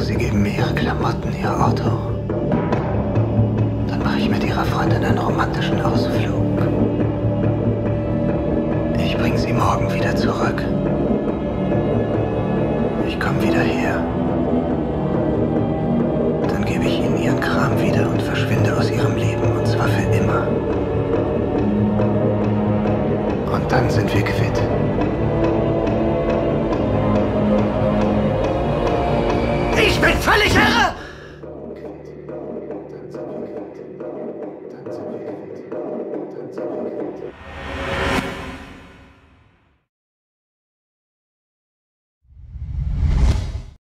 Sie geben mir Ihre Klamotten, Ihr Auto. Dann mache ich mit Ihrer Freundin einen romantischen Ausflug. Ich bringe Sie morgen wieder zurück. Ich komme wieder her. Dann gebe ich Ihnen Ihren Kram wieder und verschwinde aus Ihrem Leben, und zwar für immer. Und dann sind wir quitt. Ich bin völlig irre!